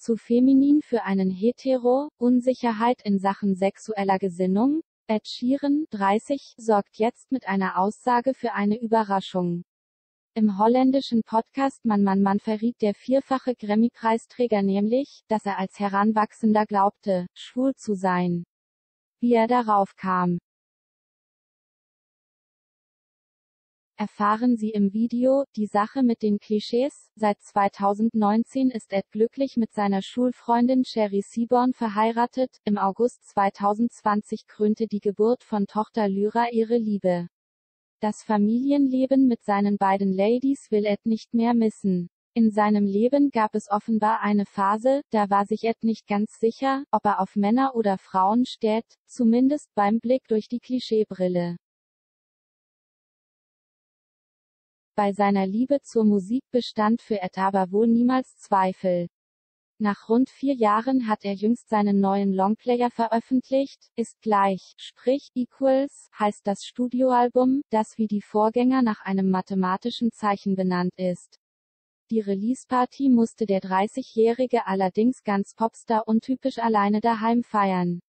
Zu feminin für einen Hetero, Unsicherheit in Sachen sexueller Gesinnung? Ed Sheeran, 30, sorgt jetzt mit einer Aussage für eine Überraschung. Im holländischen Podcast Man verriet der vierfache Grammy-Preisträger nämlich, dass er als Heranwachsender glaubte, schwul zu sein. Wie er darauf kam, erfahren Sie im Video. Die Sache mit den Klischees. Seit 2019 ist Ed glücklich mit seiner Schulfreundin Sherry Seaborn verheiratet. Im August 2020 krönte die Geburt von Tochter Lyra ihre Liebe. Das Familienleben mit seinen beiden Ladies will Ed nicht mehr missen. In seinem Leben gab es offenbar eine Phase, da war sich Ed nicht ganz sicher, ob er auf Männer oder Frauen steht, zumindest beim Blick durch die Klischeebrille. Bei seiner Liebe zur Musik bestand für Ed aber wohl niemals Zweifel. Nach rund 4 Jahren hat er jüngst seinen neuen Longplayer veröffentlicht, ist gleich, sprich, Equals, heißt das Studioalbum, das wie die Vorgänger nach einem mathematischen Zeichen benannt ist. Die Release-Party musste der 30-Jährige allerdings ganz Popstar untypisch alleine daheim feiern.